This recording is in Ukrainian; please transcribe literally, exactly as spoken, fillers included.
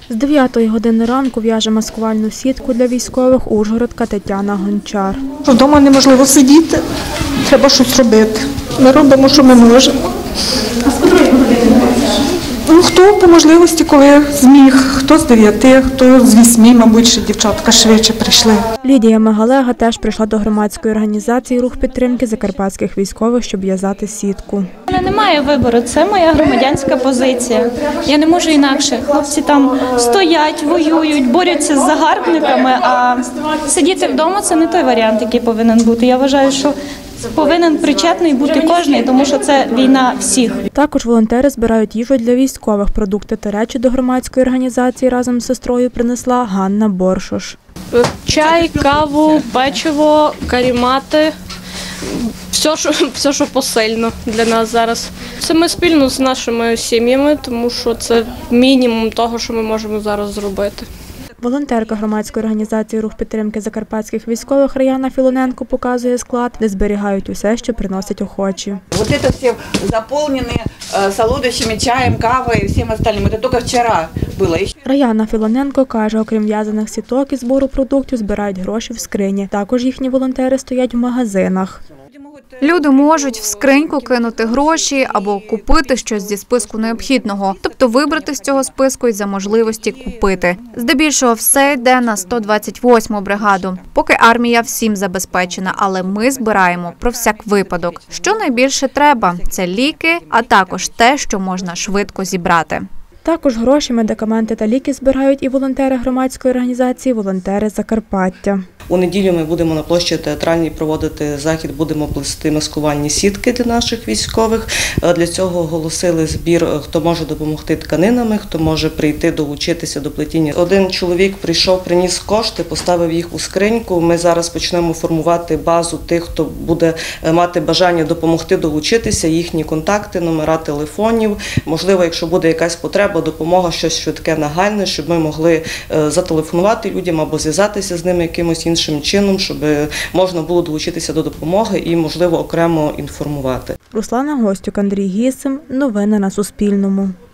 З дев'ятої години ранку в'яже маскувальну сітку для військових ужгородка Тетяна Гончар. Вдома неможливо сидіти, треба щось робити. Ми робимо, що ми можемо. А з котрої години робиш? Ну, хто по можливості, коли зміг, хто з дев'яти, хто з вісьмі, мабуть, ще дівчатка швидше прийшли. Лідія Мегалега теж прийшла до громадської організації «Рух підтримки закарпатських військових», щоб в'язати сітку. У мене немає вибору, це моя громадянська позиція. Я не можу інакше. Хлопці там стоять, воюють, борються з загарбниками, а сидіти вдома – це не той варіант, який повинен бути. Я вважаю, що повинен причетний бути кожний, тому що це війна всіх. Також волонтери збирають їжу для військових. Продукти та речі до громадської організації разом з сестрою принесла Ганна Боршош. Чай, каву, печиво, карімати, все, що, все, що посильно для нас зараз. Це ми спільно з нашими сім'ями, тому що це мінімум того, що ми можемо зараз зробити. Волонтерка громадської організації «Рух підтримки закарпатських військових» Раяна Філоненко показує склад, де зберігають усе, що приносять охочі. Вот это все заполнены солодощами, чаем, кавой и всем остальным. Это только вчера было. Раяна Філоненко каже, окрім в'язаних сіток і збору продуктів, збирають гроші в скрині. Також їхні волонтери стоять в магазинах. Люди можуть в скриньку кинути гроші або купити щось зі списку необхідного, тобто вибрати з цього списку і за можливості купити. Здебільшого все йде на сто двадцять восьму бригаду. Поки армія всім забезпечена, але ми збираємо про всяк випадок. Що найбільше треба – це ліки, а також те, що можна швидко зібрати. Також гроші, медикаменти та ліки збирають і волонтери громадської організації «Волонтери Закарпаття». У неділю ми будемо на площі Театральній проводити захід, будемо плести маскувальні сітки для наших військових. Для цього оголосили збір, хто може допомогти тканинами, хто може прийти долучитися до плетіння. Один чоловік прийшов, приніс кошти, поставив їх у скриньку. Ми зараз почнемо формувати базу тих, хто буде мати бажання допомогти долучитися, їхні контакти, номера телефонів. Можливо, якщо буде якась потреба, допомога, щось швидке, нагальне, щоб ми могли зателефонувати людям або зв'язатися з ними якимось іншим іншим чином, щоб можна було долучитися до допомоги і, можливо, окремо інформувати. Руслана Гостюк, Андрій Гісим. Новини на Суспільному.